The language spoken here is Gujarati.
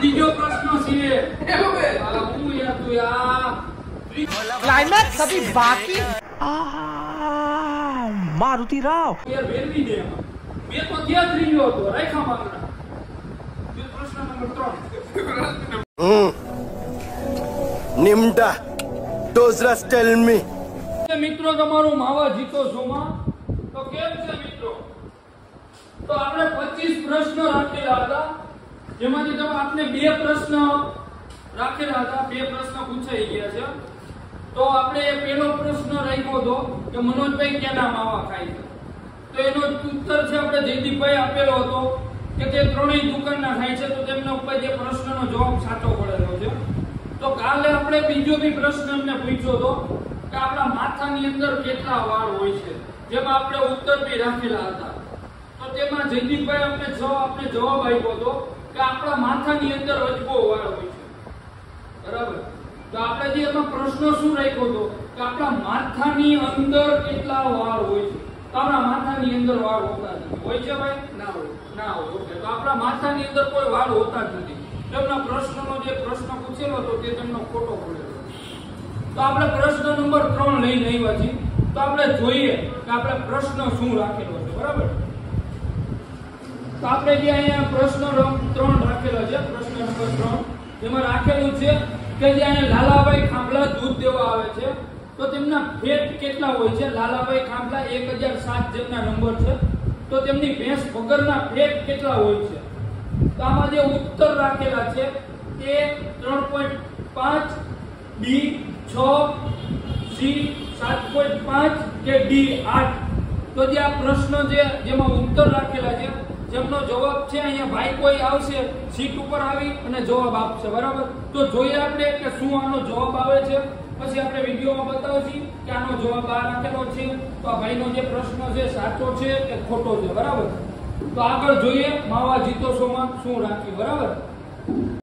બીજો પ્રશ્ન છે એવું હે હું યાર તું યાર क्लाइमैक्स अभी बाकी मारुति राव યાર વેરવી દે એમાં બે તો ક્યાં ત્રીજો હતો રેખા માંગણા પ્રશ્ન નંબર 3 નિમટા ડોઝરસ ટેલ મી મિત્રો તમારું માવા જીતો શોમાં તો કેમ છે મિત્રો તો આપણે 25 પ્રશ્ન રાખેલા હતા જેમાંથી તમે આપને બે પ્રશ્ન રાખેલા હતા બે પ્રશ્ન પૂછાઈ ગયા છે તો આપણે પહેલો પ્રશ્ન રાખ્યો હતો કે મનોજભાઈ કેના માવા ખાય છે તો એનો ઉત્તર છે આપણે જયદીપભાઈ આપેલો હતો કે તે ત્રણેય દુકાનના ખાય છે તો તેમના ઉપર જે પ્રશ્નનો જવાબ સાચો પડેલો છે તો કાલે આપણે બીજો બી પ્રશ્ન એમને પૂછ્યો હતો કે આપણા માથાની અંદર કેટલા વાળ હોય છે જેમાં આપણે ઉત્તર બી રાખેલા હતા તો તેમાં જયદીપભાઈ આપણે જવાબ આપ્યો હતો કે આપણા માથાની અંદર અજબો વાળ હોય છે બરાબર તો આપણે જે એમાં પ્રશ્ન શું રાખ્યો હતો કે આપણા માથાની અંદર કેટલા વાળ હોય છે તો આપણા માથાની અંદર વાળ હોતા નથી હોય છે ભાઈ ના હોય ઓકે તો આપણા માથાની અંદર કોઈ વાળ હોતા જ નથી તેમના પ્રશ્નનો જે પ્રશ્ન પૂછેલો હતો તે તેમનો ખોટો પડેલો તો આપણે પ્રશ્ન નંબર 3 લઈને આવ્યા છીએ તો આપણે જોઈએ કે આપણે પ્રશ્ન શું રાખેલો છે બરાબર તો આપણે જે અહીંયા પ્રશ્ન 3 રાખેલો છે પ્રશ્ન નંબર 3 એમાં રાખેલું છે કે જે અહીંયા લાલાભાઈ ખાંભલા દૂધ દેવા આવે છે તો તેમના ફેટ કેટલા હોય છે લાલાભાઈ ખાંભલા 1007 જેમના નંબર છે તો તેમની ભેંસ વગરના ફેટ કેટલા હોય છે તો આમાં જે ઉત્તર રાખેલા છે એ 3.5 બી 6 સી 7.5 કે ડી 8 તો જે આ પ્રશ્ન જેમાં ઉત્તર રાખેલા છે જેમનો જવાબ છે અહીંયા ભાઈ કોઈ આવશે સીટ ઉપર આવી અને જવાબ આપશે બરાબર તો જોઈએ આપણે કે શું આનો જવાબ આવે છે પછી આપણે વિડીયોમાં બતાવશું કે આનો જવાબ આ રાખેલો છે તો આ ભાઈનો જે પ્રશ્ન છે સાચો છે કે ખોટો છે બરાબર તો આગળ જોઈએ માવા જીતો શોમાં શું રાખ્યું બરાબર